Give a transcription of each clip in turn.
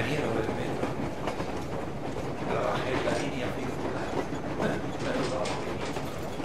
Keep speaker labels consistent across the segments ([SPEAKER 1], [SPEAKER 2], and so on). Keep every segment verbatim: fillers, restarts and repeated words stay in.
[SPEAKER 1] ingeniero del metro. Trabajé en la línea circular. Menudo aburrimiento.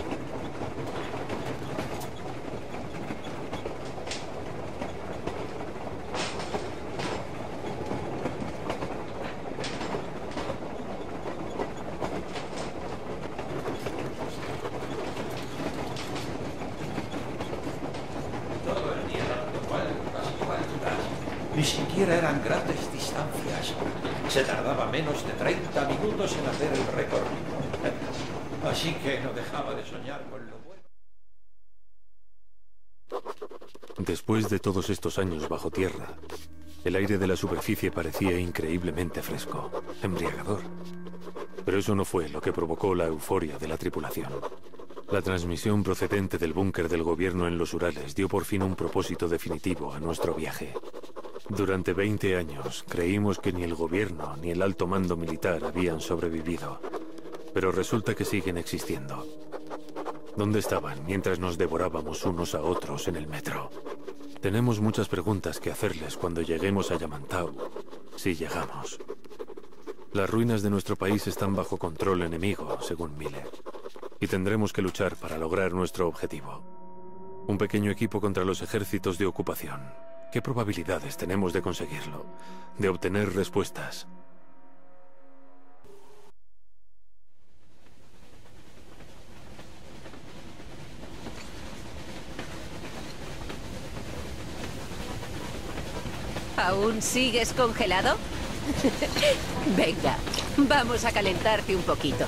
[SPEAKER 1] Todo el día dando vueltas y vueltas. Ni siquiera eran grandes distancias. Se tardaba menos de treinta minutos en hacer el recorrido. Así que no dejaba de soñar con lo bueno.
[SPEAKER 2] Después de todos estos años bajo tierra, el aire de la superficie parecía increíblemente fresco, embriagador. Pero eso no fue lo que provocó la euforia de la tripulación. La transmisión procedente del búnker del gobierno en los Urales dio por fin un propósito definitivo a nuestro viaje. Durante veinte años creímos que ni el gobierno ni el alto mando militar habían sobrevivido. Pero resulta que siguen existiendo. ¿Dónde estaban mientras nos devorábamos unos a otros en el metro? Tenemos muchas preguntas que hacerles cuando lleguemos a Yamantau, si llegamos. Las ruinas de nuestro país están bajo control enemigo, según Miller. Y tendremos que luchar para lograr nuestro objetivo. Un pequeño equipo contra los ejércitos de ocupación. ¿Qué probabilidades tenemos de conseguirlo? De obtener respuestas.
[SPEAKER 3] ¿Aún sigues congelado? Venga, vamos a calentarte un poquito.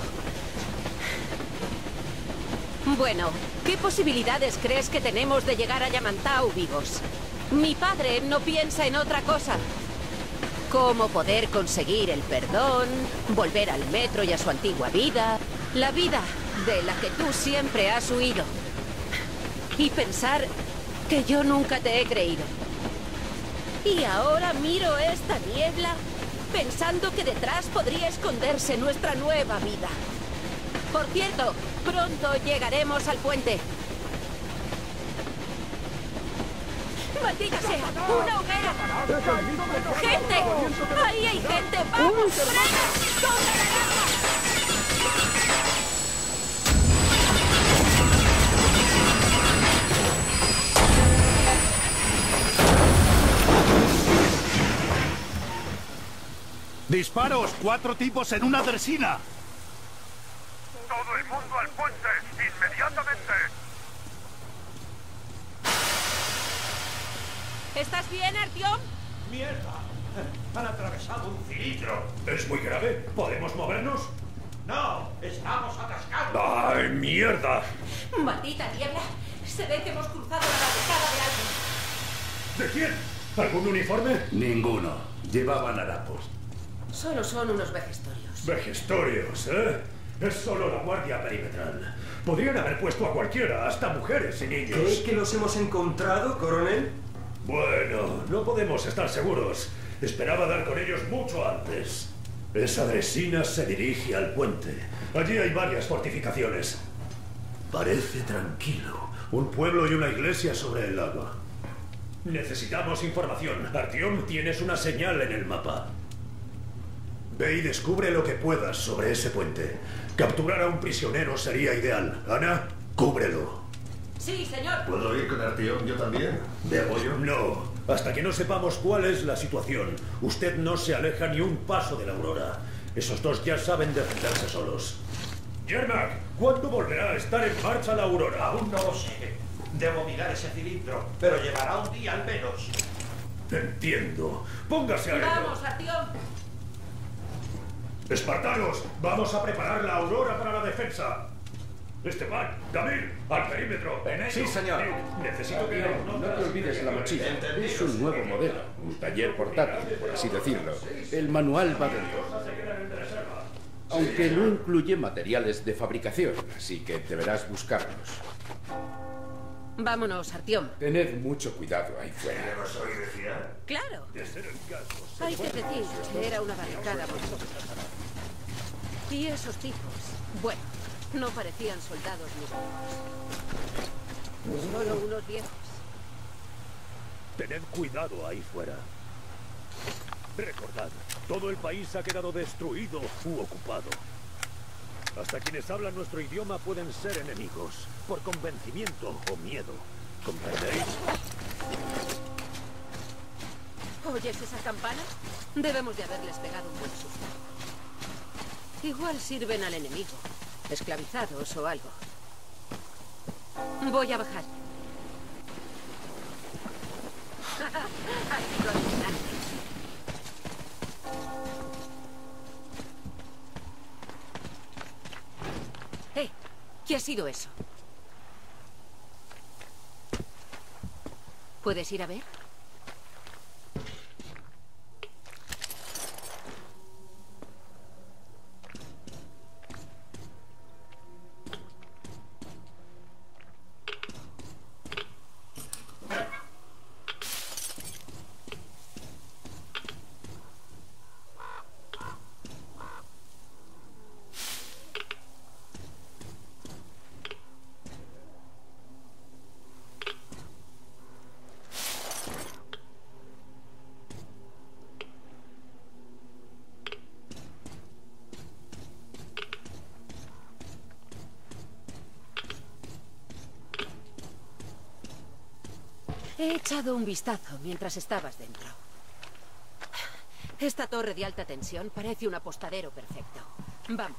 [SPEAKER 3] Bueno, ¿qué posibilidades crees que tenemos de llegar a Yamantau vivos? Mi padre no piensa en otra cosa. Cómo poder conseguir el perdón, volver al metro y a su antigua vida, la vida de la que tú siempre has huido. Y pensar que yo nunca te he creído. Y ahora miro esta niebla, pensando que detrás podría esconderse nuestra nueva vida. Por cierto, pronto llegaremos al puente. ¡Maldita sea! ¡Una hoguera! ¡Gente! ¡Ahí hay gente! ¡Vamos! ¡Frena! ¡Toca la alarma!
[SPEAKER 4] ¡Disparos! ¡Cuatro tipos en una dresina!
[SPEAKER 5] ¡Todo el mundo al puente! ¡Inmediatamente!
[SPEAKER 3] ¿Estás bien, Artyom?
[SPEAKER 1] ¡Mierda! Han atravesado un cilindro.
[SPEAKER 4] ¿Es muy grave? ¿Podemos movernos?
[SPEAKER 1] ¡No! ¡Estamos atascados!
[SPEAKER 4] ¡Ay, mierda!
[SPEAKER 3] ¡Maldita niebla! Se ve que hemos cruzado la barricada de alguien.
[SPEAKER 4] ¿De quién? ¿Algún uniforme?
[SPEAKER 6] Ninguno. Llevaban harapos.
[SPEAKER 3] Solo son unos vejestorios.
[SPEAKER 4] Vejestorios, ¿eh? Es solo la guardia perimetral. Podrían haber puesto a cualquiera, hasta mujeres y niños.
[SPEAKER 7] ¿Cree que los hemos encontrado, coronel?
[SPEAKER 4] Bueno, no podemos estar seguros. Esperaba dar con ellos mucho antes. Esa dresina se dirige al puente. Allí hay varias fortificaciones. Parece tranquilo. Un pueblo y una iglesia sobre el lago. Necesitamos información. Artyom, tienes una señal en el mapa. Ve y descubre lo que puedas sobre ese puente. Capturar a un prisionero sería ideal. Ana, cúbrelo.
[SPEAKER 3] Sí, señor.
[SPEAKER 6] ¿Puedo ir con Artyom yo también? ¿De apoyo?
[SPEAKER 4] No, hasta que no sepamos cuál es la situación. Usted no se aleja ni un paso de la Aurora. Esos dos ya saben defenderse solos. Yermak, ¿cuándo volverá a estar en marcha la Aurora?
[SPEAKER 1] Aún no lo sé. Debo mirar ese cilindro, pero llevará un día al menos.
[SPEAKER 4] Entiendo. Póngase a ello.
[SPEAKER 3] Vamos, Artyom.
[SPEAKER 4] Espartanos, vamos a preparar la Aurora para la defensa. Esteban, Damir, al perímetro.
[SPEAKER 8] Sí, señor.
[SPEAKER 4] Necesito que...
[SPEAKER 8] No te olvides la mochila. Es un nuevo modelo. Un taller portátil, por así decirlo. El manual va dentro. Aunque no incluye materiales de fabricación, así que deberás buscarlos.
[SPEAKER 3] Vámonos, Artyom.
[SPEAKER 8] Tened mucho cuidado ahí fuera.
[SPEAKER 6] ¿No soy de fiar?
[SPEAKER 3] Claro.
[SPEAKER 4] De ser el caso.
[SPEAKER 3] Hay que decir que era una barricada. Y esos tipos, bueno, no parecían soldados ni locos. Solo unos viejos.
[SPEAKER 4] Tened cuidado ahí fuera. Recordad, todo el país ha quedado destruido u ocupado. Hasta quienes hablan nuestro idioma pueden ser enemigos, por convencimiento o miedo. ¿Comprendéis?
[SPEAKER 3] ¿Oyes esa campana? Debemos de haberles pegado un buen susto. Igual sirven al enemigo, esclavizados o algo. Voy a bajar. Ha sido alucinante. ¡Eh! ¿Qué ha sido eso? ¿Puedes ir a ver? He echado un vistazo mientras estabas dentro. Esta torre de alta tensión parece un apostadero perfecto. Vamos.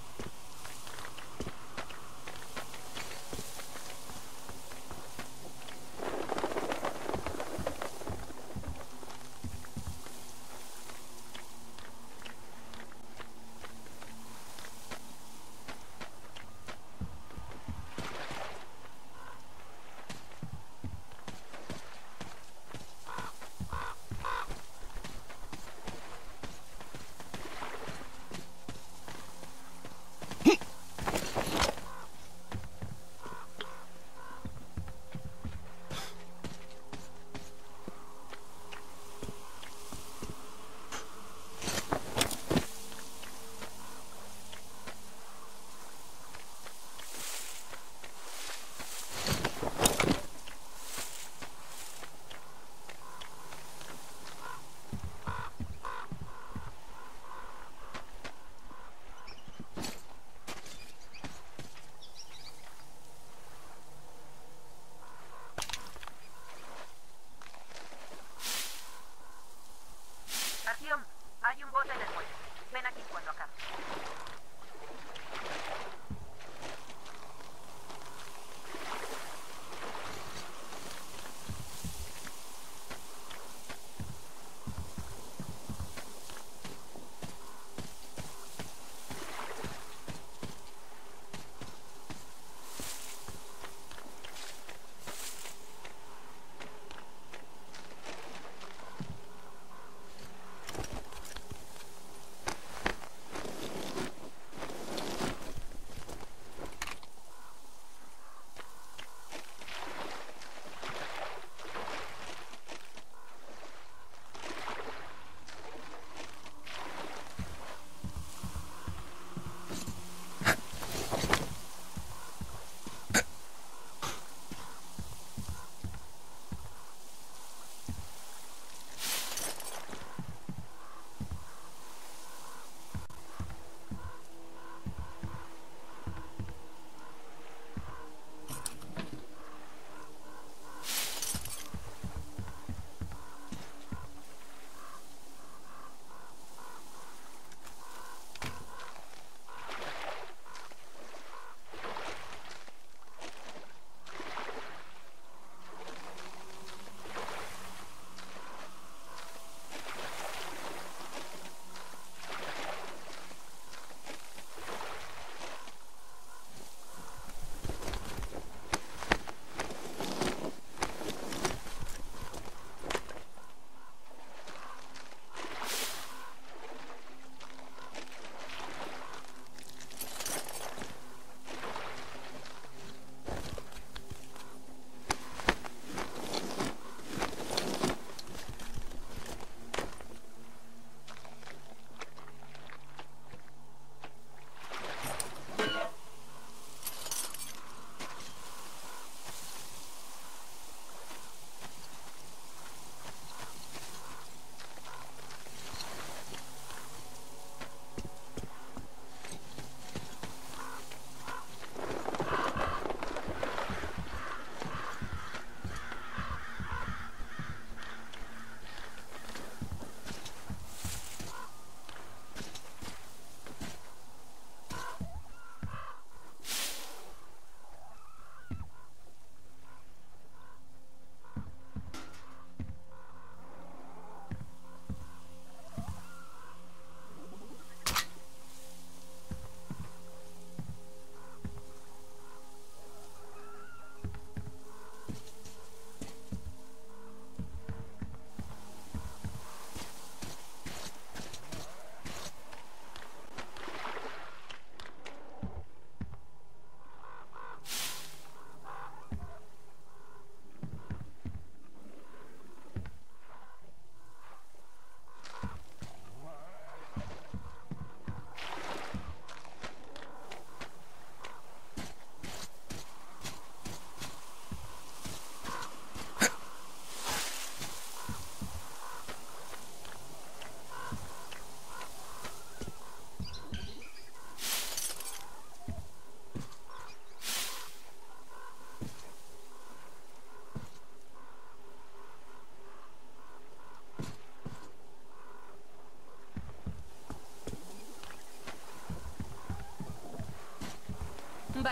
[SPEAKER 3] Hay un bote en el muelle. Ven aquí cuando acabe.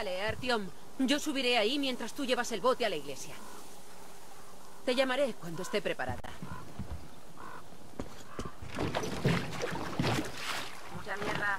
[SPEAKER 3] Vale, Artyom. Yo subiré ahí mientras tú llevas el bote a la iglesia. Te llamaré cuando esté preparada. Mucha mierda.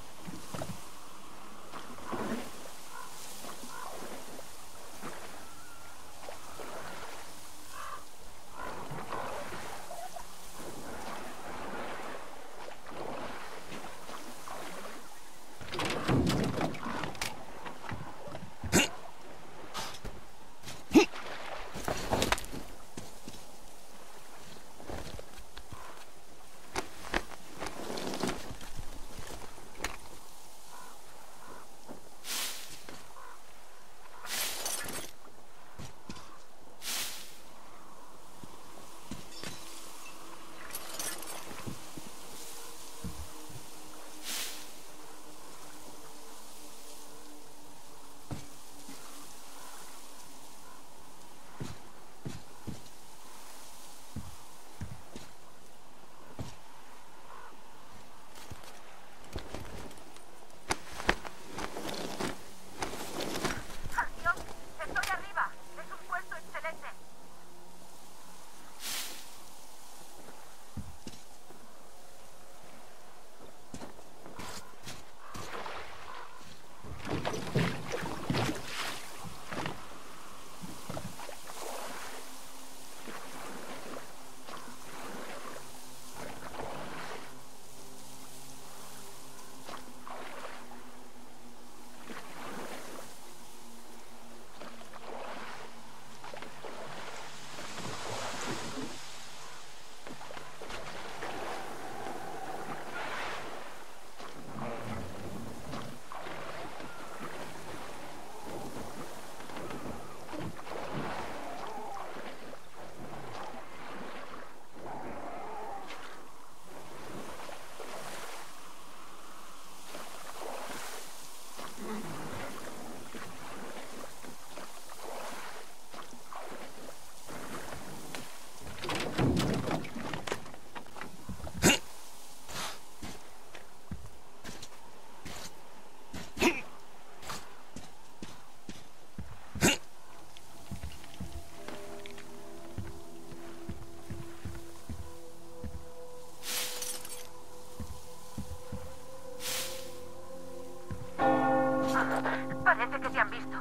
[SPEAKER 9] Parece que te han visto.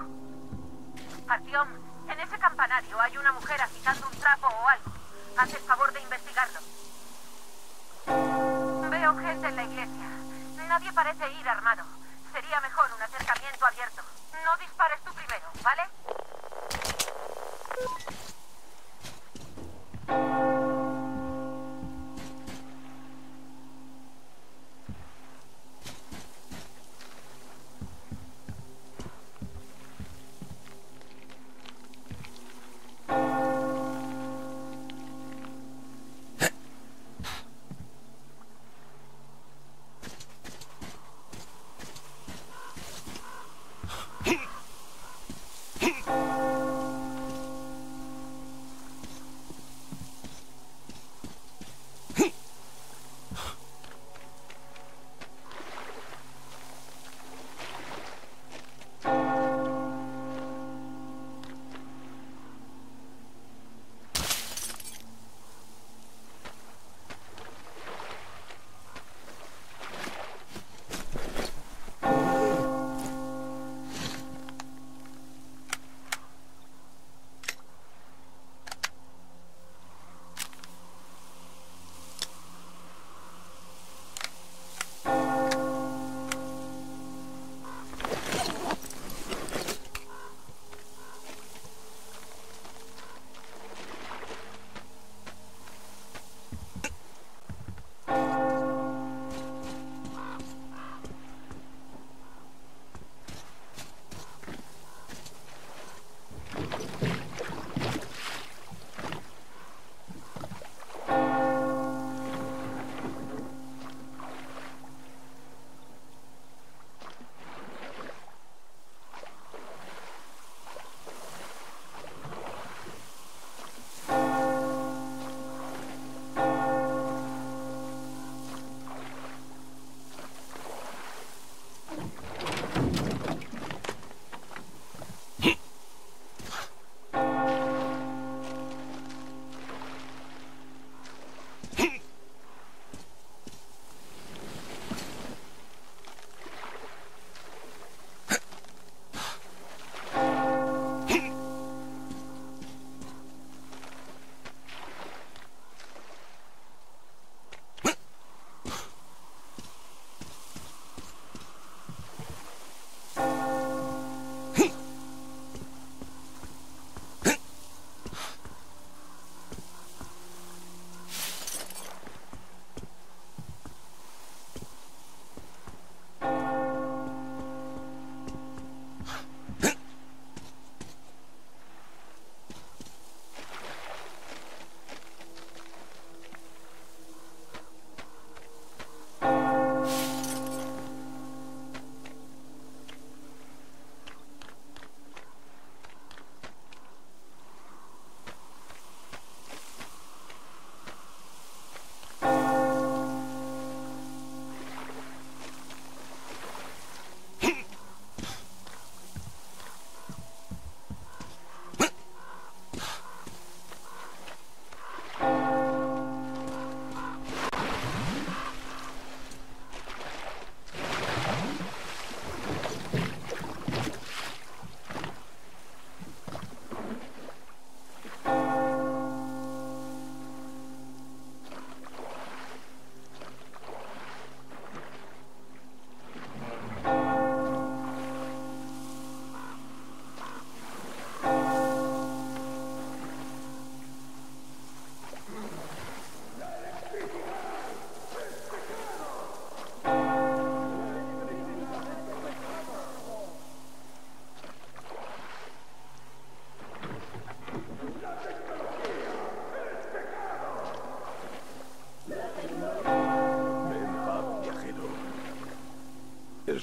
[SPEAKER 9] Artyom, en ese campanario hay una mujer agitando un trapo o algo. Haz el favor de investigarlo. Veo gente en la iglesia. Nadie parece ir armado. Sería mejor un acercamiento abierto. No dispares tú primero, ¿vale?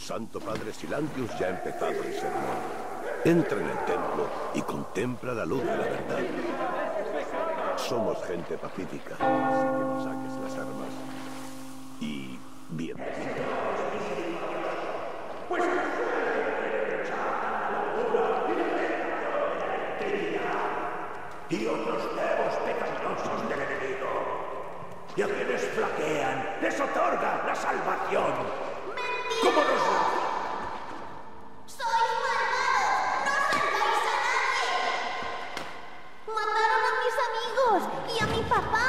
[SPEAKER 10] Santo Padre Silantius ya ha empezado el sermón. Entra en el templo y contempla la luz de la verdad. Somos gente pacífica, así que no saques las armas. Y bienvenido. Pues... y otros nuevos pecaminosos del enemigo. Y a quienes flaquean les otorga la salvación. ¡Mentira! Como los...
[SPEAKER 11] ¡Sois malvados! ¡No salváis a nadie! ¡Mataron a mis amigos y a mi papá!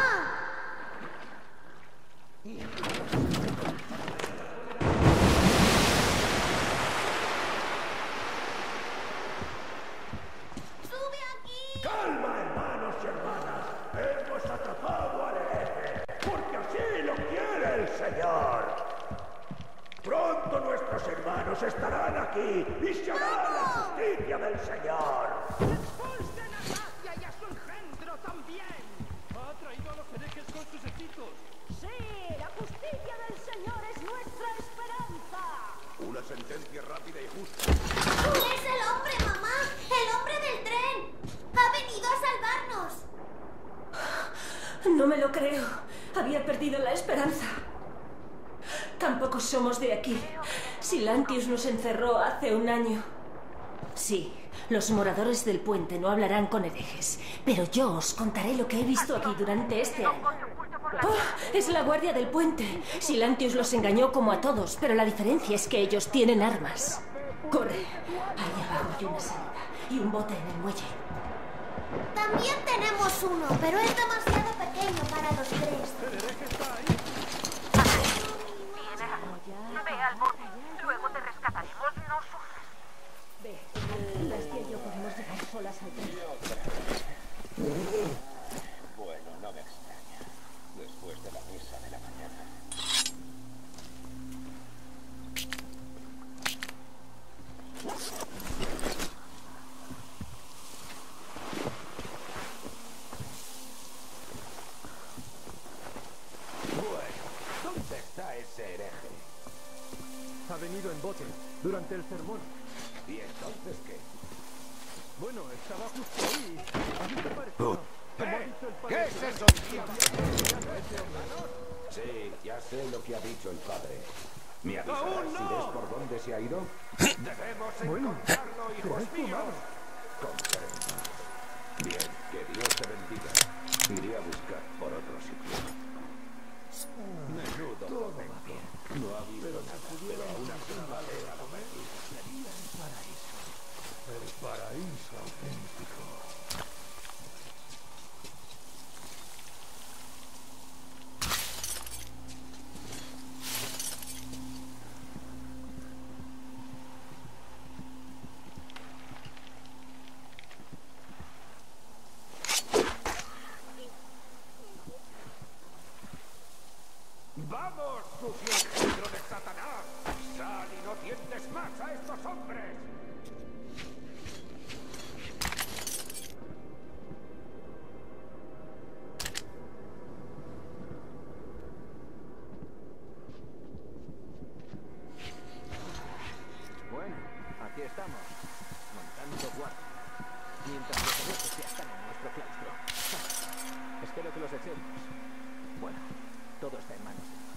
[SPEAKER 10] ¡Calma, hermanos y hermanas! ¡Hemos atrapado al hereje! ¡Porque así lo quiere el Señor! Pronto nuestros hermanos estarán aquí y se hará la justicia del Señor.
[SPEAKER 12] ¡Expulsen a Gracia y a su engendro también! Ha traído a los herejes con sus hechizos.
[SPEAKER 11] ¡Sí! ¡La justicia del Señor es nuestra esperanza!
[SPEAKER 10] Una sentencia rápida y justa.
[SPEAKER 11] ¡Es el hombre, mamá! ¡El hombre del tren! ¡Ha venido a salvarnos!
[SPEAKER 13] No me lo creo. Había perdido la esperanza. Tampoco somos de aquí. Silantius nos encerró hace un año. Sí, los moradores del puente no hablarán con herejes, pero yo os contaré lo que he visto aquí durante este año. ¡Oh! Es la guardia del puente. Silantius los engañó como a todos, pero la diferencia es que ellos tienen armas. Corre. Ahí abajo hay una salida y un bote en el muelle.
[SPEAKER 11] También tenemos uno, pero es demasiado pequeño para los tres.
[SPEAKER 12] ¿El hereje está ahí?
[SPEAKER 9] Ve al bote. Luego te rescataremos. No sufras.
[SPEAKER 13] Ve, Bestia y yo podemos llegar solas al tren.
[SPEAKER 14] Bueno, no me extraña. Después de la misa de la mañana.
[SPEAKER 10] ¿Dónde está ese hereje?
[SPEAKER 12] Ha venido en bote durante el sermón.
[SPEAKER 10] ¿Y entonces qué?
[SPEAKER 12] Bueno, estaba justo ahí. A mí me pareció.
[SPEAKER 10] Oh.
[SPEAKER 12] Como ha
[SPEAKER 10] ¿Eh?
[SPEAKER 12] dicho el
[SPEAKER 10] ¿Qué
[SPEAKER 12] padre,
[SPEAKER 10] es eso? Sí, ya sé lo que ha dicho el padre. ¿Me avisarás
[SPEAKER 12] ¡Aún no!
[SPEAKER 10] si ves por dónde se ha ido? Debemos encontrarlo, hijos míos. Comprendo. Bien, que Dios te bendiga. Iré a buscar por otro sitio. Menudo tormento. No ha habido nada, pero aún así vale a la pena. Sería el paraíso. El paraíso auténtico. ¡Vamos, sucio engendro de Satanás! ¡Sal y no tientes más a estos hombres!
[SPEAKER 14] Bueno, aquí estamos, montando guardia. Mientras los herejes ya están en nuestro claustro. Espero que los echemos. Bueno, todo está en manos de Dios.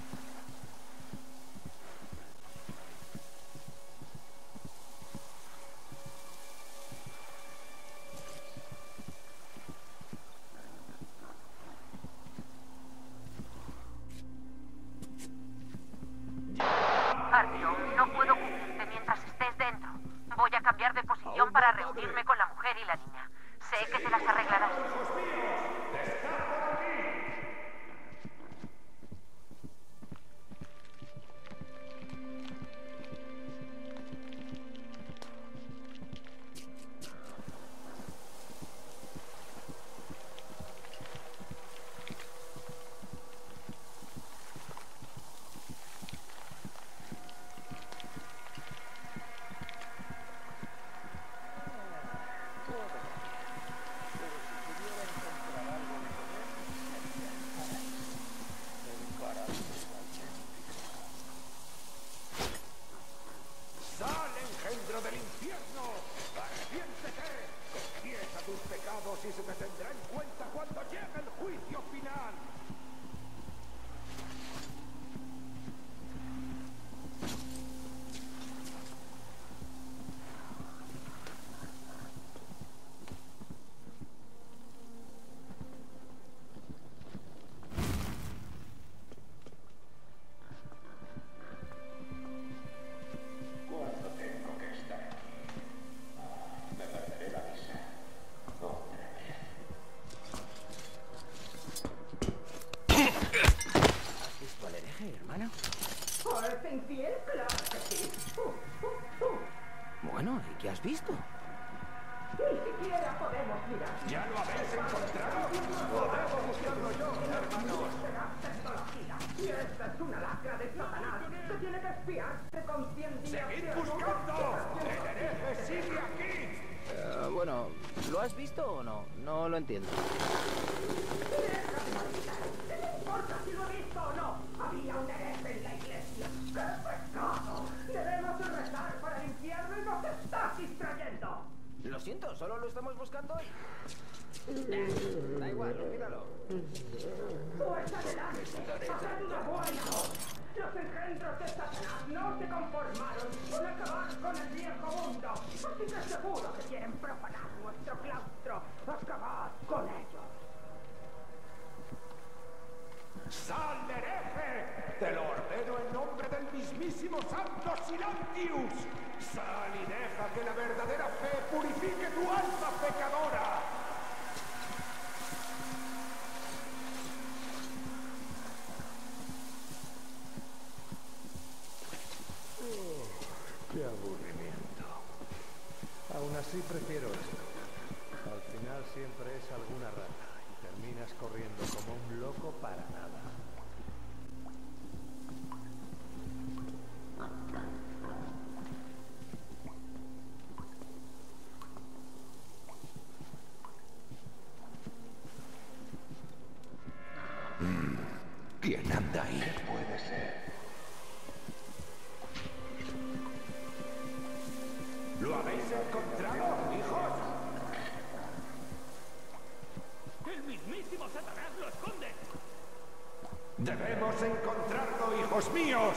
[SPEAKER 9] Artyom, no puedo cubrirte mientras estés dentro. Voy a cambiar de posición para reunirme con la mujer y la niña. Sé que te las arreglarás.
[SPEAKER 12] hacerte infiel? Claro que sí. Uh, uh, uh.
[SPEAKER 14] Bueno, ¿y qué has visto?
[SPEAKER 12] Ni siquiera podemos mirar.
[SPEAKER 5] ¿Ya lo habéis encontrado? ¿O debo buscarlo yo, hermanos?
[SPEAKER 12] Será tecnología. Y esta es una lacra de Satanás que tiene que espiarse con cien días.
[SPEAKER 5] ¡Seguid buscando! ¡El hereje sigue aquí!
[SPEAKER 14] Uh, bueno, ¿lo has visto o no? No lo entiendo.
[SPEAKER 12] ¿Qué me importa si lo he visto o no? Había un hereje en la iglesia. ¡Qué pecado! Debemos rezar para el infierno y nos estás distrayendo.
[SPEAKER 14] Lo siento, solo lo estamos buscando hoy. Da igual, olvídalo.
[SPEAKER 12] Pues adelante, haced una buena obra. Los engendros de Satanás no se conformaron con acabar con el viejo mundo. Así que seguro que quieren profanar nuestro claustro. Acabad con ellos.
[SPEAKER 5] ¡Sal, hereje! Te lo ordeno en nombre del mismísimo Santo Silantius. Sal y deja que la verdadera fe purifique tu alma pecadora.
[SPEAKER 15] ¡Qué aburrimiento! Aún así prefiero esto. Al final siempre es alguna rata y terminas corriendo como un loco para nada.
[SPEAKER 1] ¿Quién anda ahí?
[SPEAKER 15] Puede ser.
[SPEAKER 5] ¿Lo habéis encontrado, hijos?
[SPEAKER 12] ¡El mismísimo Satanás lo esconde!
[SPEAKER 5] ¡Debemos encontrarlo, hijos míos!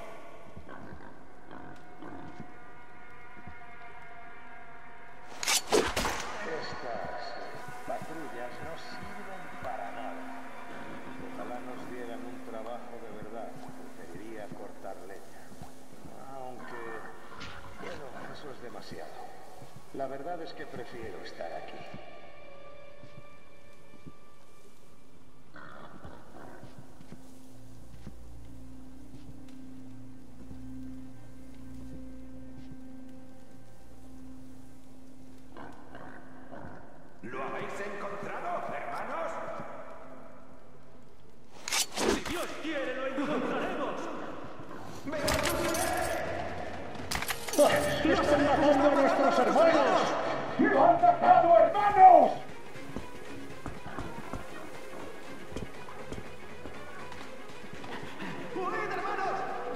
[SPEAKER 16] Estas patrullas no sirven para nada. Ojalá nos dieran un trabajo de verdad. Preferiría cortar leña. Aunque... bueno, eso es demasiado. La verdad es que prefiero estar aquí.
[SPEAKER 5] ¿Lo habéis encontrado, hermanos?
[SPEAKER 12] Si Dios quiere, lo encontraremos.
[SPEAKER 16] ¡Están matando a nuestros hermanos!
[SPEAKER 5] ¡Lo han matado, hermanos!
[SPEAKER 12] ¡Huid, hermanos!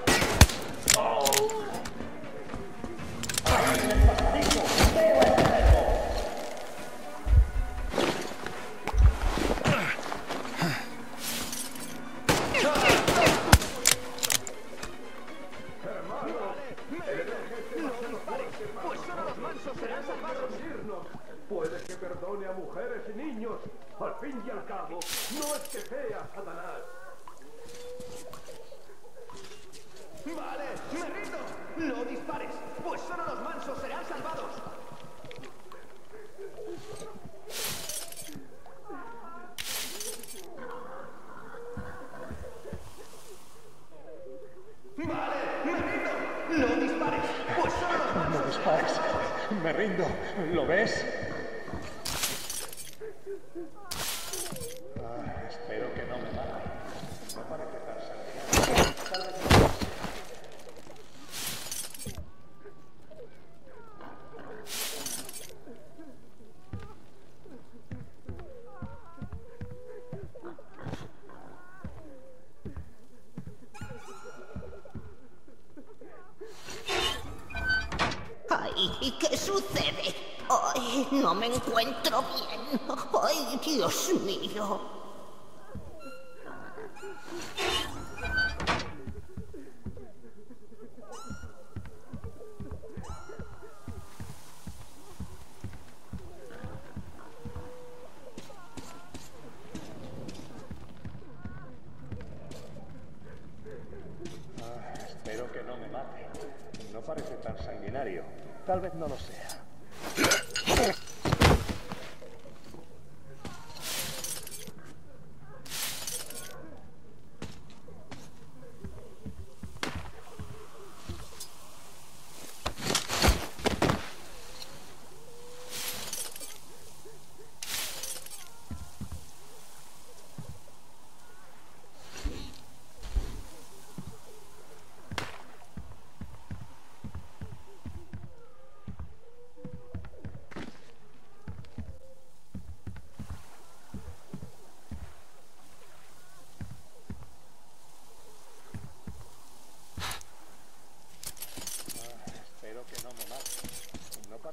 [SPEAKER 15] Puede que perdone a mujeres y niños. Al fin y al cabo, no es que sea Satanás.
[SPEAKER 12] Vale, me rindo. No dispares, pues solo los mansos serán salvados. Vale, me rindo. No dispares, pues solo los mansos.
[SPEAKER 16] No dispares. Me rindo. ¿Lo ves? Ah, espero que no me maten. No parece tan sanguinario. Tal vez no.
[SPEAKER 11] Ay, ¿qué sucede? Ay, no me encuentro bien. Ay, Dios mío.
[SPEAKER 16] Ah, espero que no me mate. No parece tan sanguinario. Tal vez no lo sea.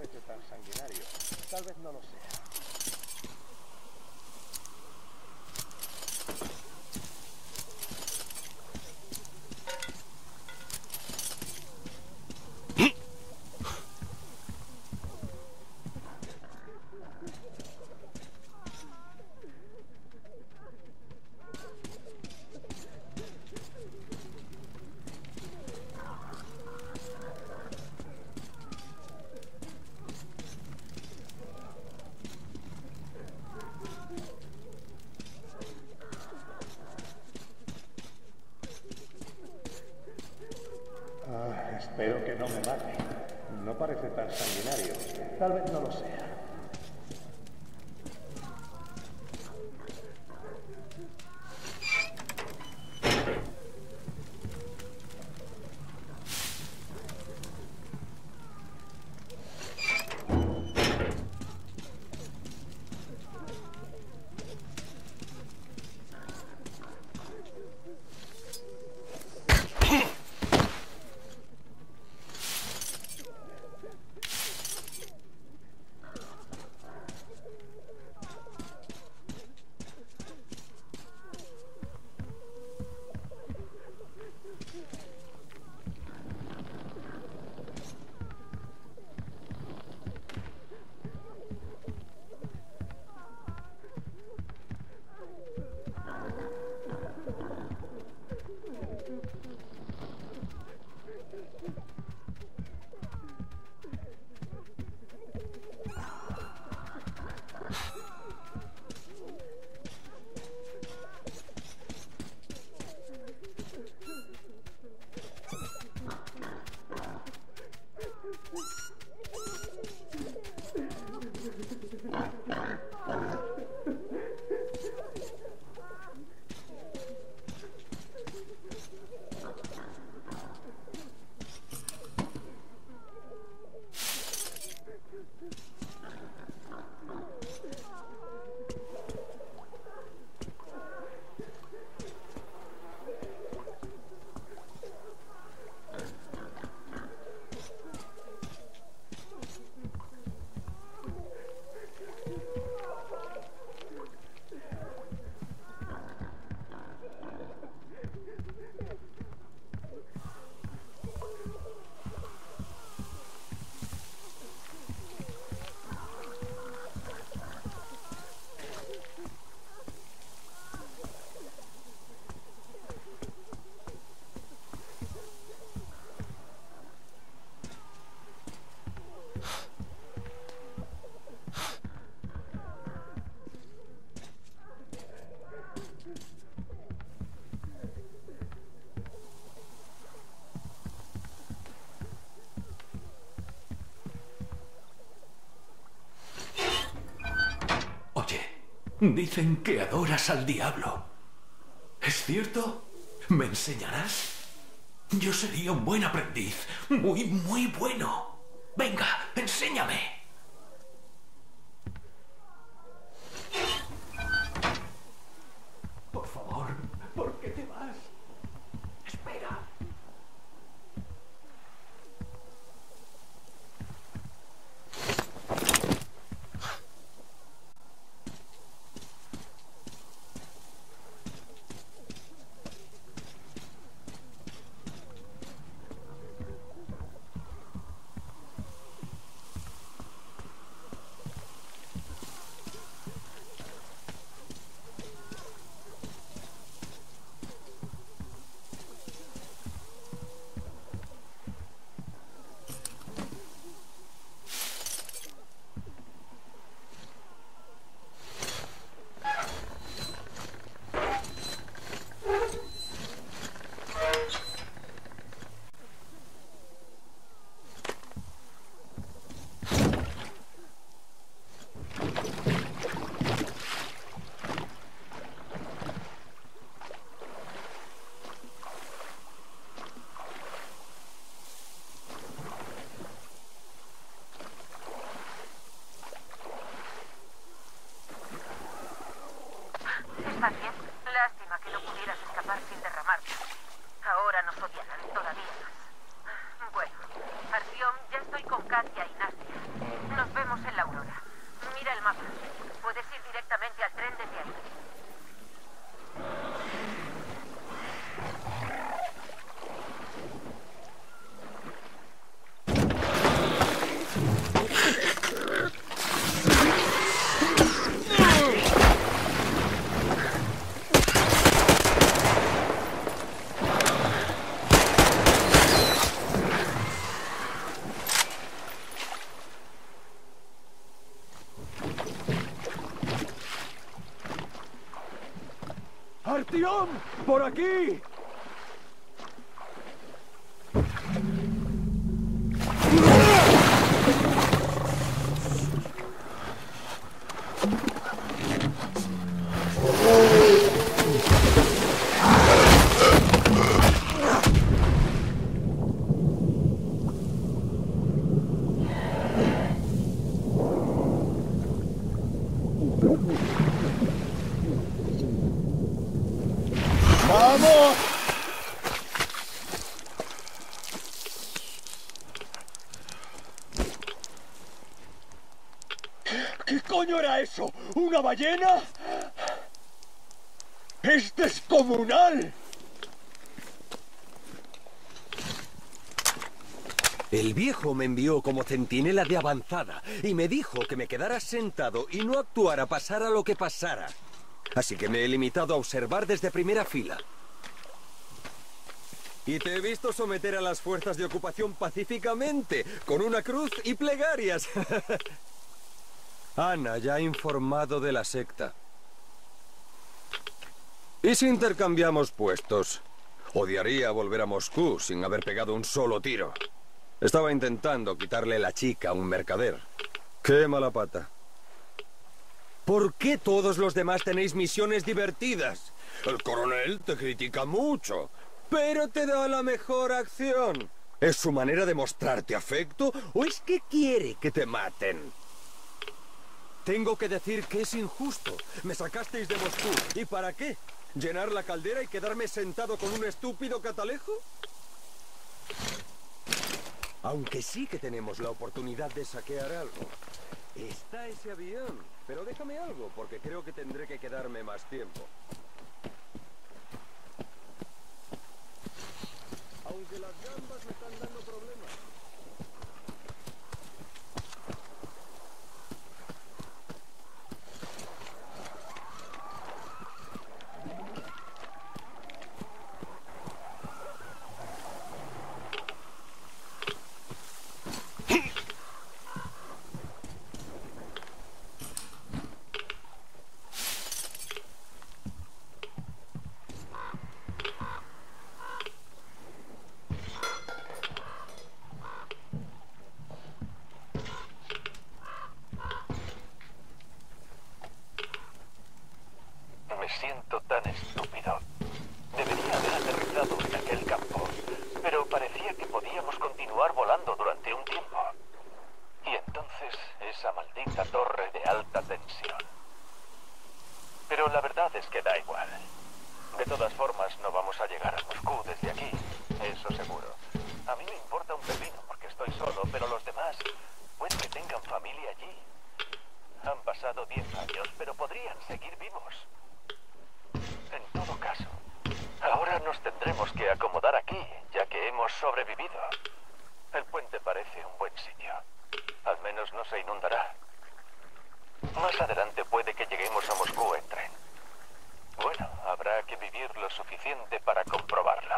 [SPEAKER 16] parece tan sanguinario. Tal vez no lo sea. Espero que no me mate. No parece tan sanguinario. Tal vez no lo sea.
[SPEAKER 17] Dicen que adoras al diablo. ¿Es cierto? ¿Me enseñarás? Yo sería un buen aprendiz. Muy, muy bueno. Venga, enséñame. Por favor, ¿por qué te vas? Espera.
[SPEAKER 18] ¡Artyom! ¡Por aquí! ¡Vamos! ¿Qué coño era eso? ¿Una ballena? ¡Es descomunal!
[SPEAKER 19] El viejo me envió como centinela de avanzada y me dijo que me quedara sentado y no actuara pasara lo que pasara. Así que me he limitado a observar desde primera fila. Y te he visto someter a las fuerzas de ocupación pacíficamente, con una cruz y plegarias. Ana ya ha informado de la secta. ¿Y si intercambiamos puestos? Odiaría volver a Moscú sin haber pegado un solo tiro. Estaba intentando quitarle la chica a un mercader. ¡Qué mala pata! ¿Por qué todos los demás tenéis misiones divertidas? El coronel te critica mucho, pero te da la mejor acción. ¿Es su manera de mostrarte afecto o es que quiere que te maten? Tengo que decir que es injusto. Me sacasteis de Moscú. ¿Y para qué? ¿Llenar la caldera y quedarme sentado con un estúpido catalejo? Aunque sí que tenemos la oportunidad de saquear algo. Está ese avión, pero déjame algo, porque creo que tendré que quedarme más tiempo. Aunque las gambas me están dando problemas.
[SPEAKER 17] Me siento tan estúpido. Debería haber aterrizado en aquel campo, pero parecía que podíamos continuar volando durante un tiempo. Y entonces esa maldita torre de alta tensión. Pero la verdad es que da igual. De todas formas, no vamos a llegar a Moscú desde aquí, eso seguro. A mí me importa un pepino porque estoy solo, pero los demás puede que tengan familia allí. Han pasado diez años, pero podrían seguir vivos. En todo caso, ahora nos tendremos que acomodar aquí, ya que hemos sobrevivido. El puente parece un buen sitio. Al menos no se inundará. Más adelante puede que lleguemos a Moscú en tren. Bueno, habrá que vivir lo suficiente para comprobarlo.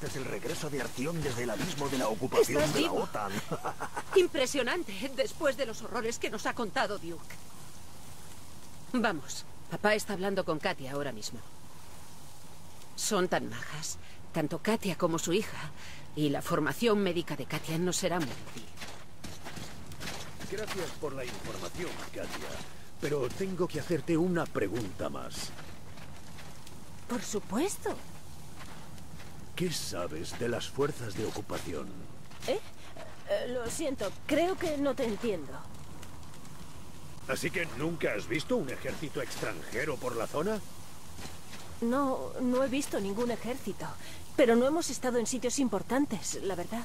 [SPEAKER 20] Este es el regreso de Artión desde el abismo de la ocupación
[SPEAKER 3] ¿Estás
[SPEAKER 20] de la
[SPEAKER 3] vivo?
[SPEAKER 20] OTAN.
[SPEAKER 3] Impresionante, después de los horrores que nos ha contado Duke. Vamos, papá está hablando con Katia ahora mismo. Son tan majas, tanto Katia como su hija, y la formación médica de Katia no será muy útil.
[SPEAKER 8] Gracias por la información, Katia. Pero tengo que hacerte una pregunta más.
[SPEAKER 13] Por supuesto.
[SPEAKER 8] ¿Qué sabes de las fuerzas de ocupación?
[SPEAKER 13] ¿Eh? Eh, Lo siento, creo que no te entiendo.
[SPEAKER 8] ¿Así que nunca has visto un ejército extranjero por la zona?
[SPEAKER 13] No, no he visto ningún ejército. Pero no hemos estado en sitios importantes, la verdad.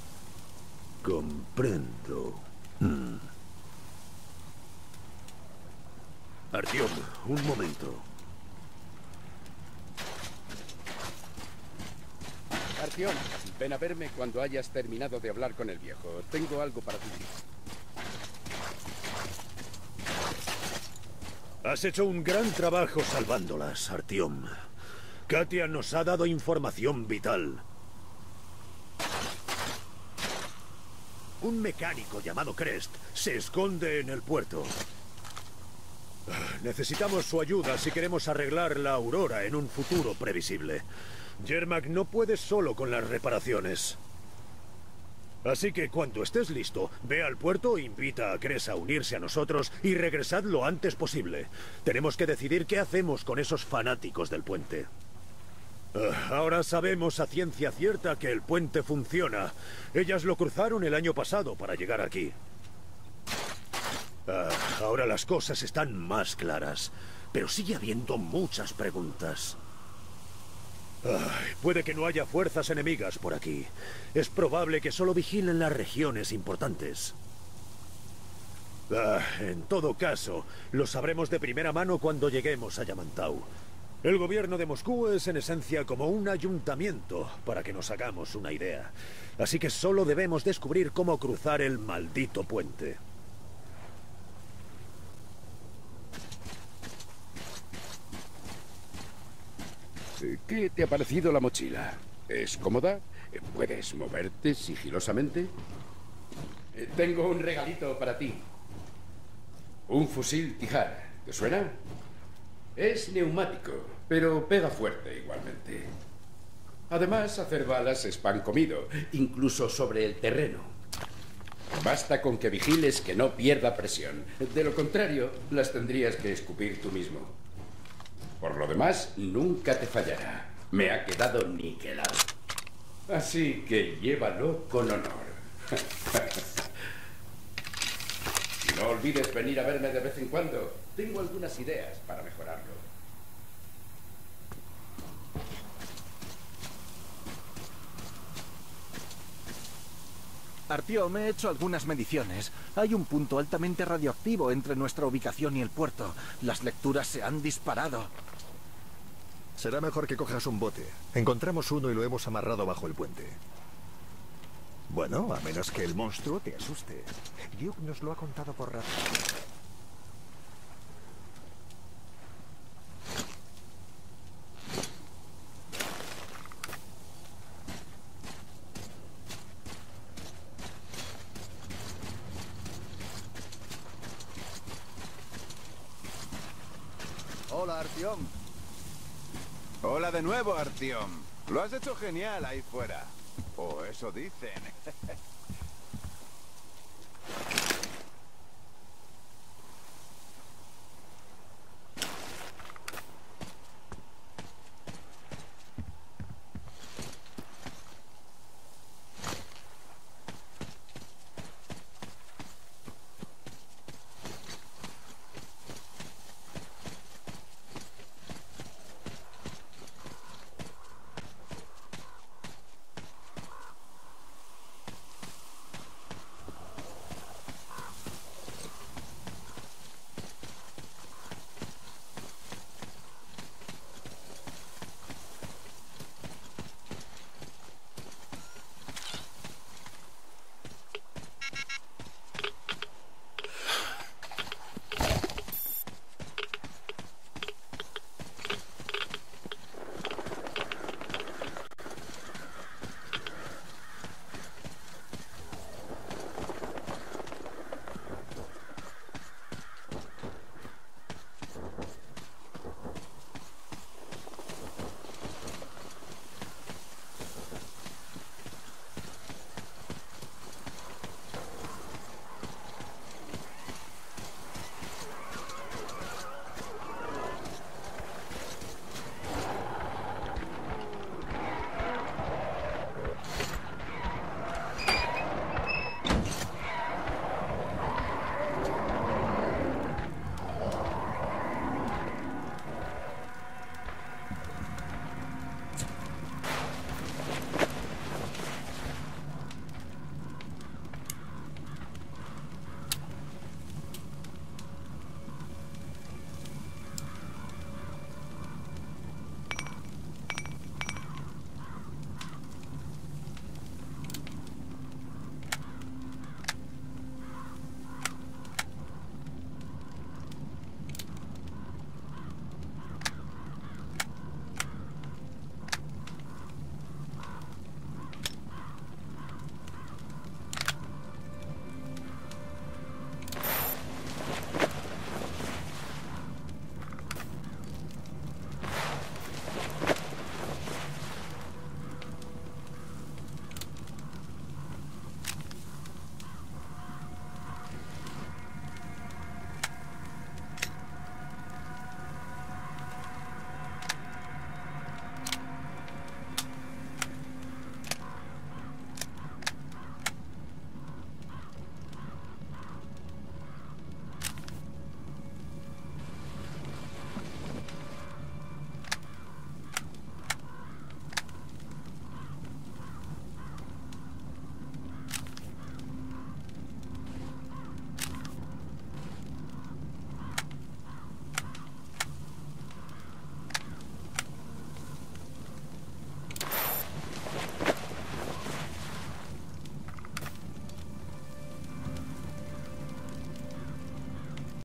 [SPEAKER 8] Comprendo. Hmm. Artyom, un momento.
[SPEAKER 21] Artyom, ven a verme cuando hayas terminado de hablar con el viejo. Tengo algo para ti.
[SPEAKER 8] Has hecho un gran trabajo salvándolas, Artyom. Katia nos ha dado información vital. Un mecánico llamado Crest se esconde en el puerto. Necesitamos su ayuda si queremos arreglar la Aurora en un futuro previsible. Yermak no puede solo con las reparaciones. Así que cuando estés listo, ve al puerto, invita a Crest a unirse a nosotros y regresad lo antes posible. Tenemos que decidir qué hacemos con esos fanáticos del puente. Uh, ahora sabemos a ciencia cierta que el puente funciona. Ellas lo cruzaron el año pasado para llegar aquí. Uh, ahora las cosas están más claras, pero sigue habiendo muchas preguntas. Ay, puede que no haya fuerzas enemigas por aquí. Es probable que solo vigilen las regiones importantes. Ah, en todo caso, lo sabremos de primera mano cuando lleguemos a Yamantau. El gobierno de Moscú es en esencia como un ayuntamiento, para que nos hagamos una idea. Así que solo debemos descubrir cómo cruzar el maldito puente.
[SPEAKER 21] ¿Qué te ha parecido la mochila? ¿Es cómoda? ¿Puedes moverte sigilosamente? Tengo un regalito para ti. Un fusil Tijar. ¿Te suena? Es neumático, pero pega fuerte igualmente. Además, hacer balas es pan comido, incluso sobre el terreno. Basta con que vigiles que no pierda presión. De lo contrario, las tendrías que escupir tú mismo. Por lo demás, nunca te fallará. Me ha quedado niquelado. Así que llévalo con honor. No olvides venir a verme de vez en cuando. Tengo algunas ideas para mejorarlo.
[SPEAKER 20] Artyom, he hecho algunas mediciones. Hay un punto altamente radioactivo entre nuestra ubicación y el puerto. Las lecturas se han disparado.
[SPEAKER 15] Será mejor que cojas un bote. Encontramos uno y lo hemos amarrado bajo el puente. Bueno, a menos que el monstruo te asuste. Duke nos lo ha contado por rato.
[SPEAKER 22] Hola, Artyom. Hola de nuevo, Artyom. Lo has hecho genial ahí fuera. O eso dicen.